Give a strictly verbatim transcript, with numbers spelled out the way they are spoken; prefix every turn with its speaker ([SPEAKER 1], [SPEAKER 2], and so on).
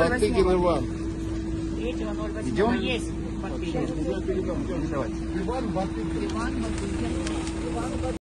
[SPEAKER 1] Батыгин Иван.
[SPEAKER 2] третьего ноль восьмого есть.
[SPEAKER 1] Иван Батыгин.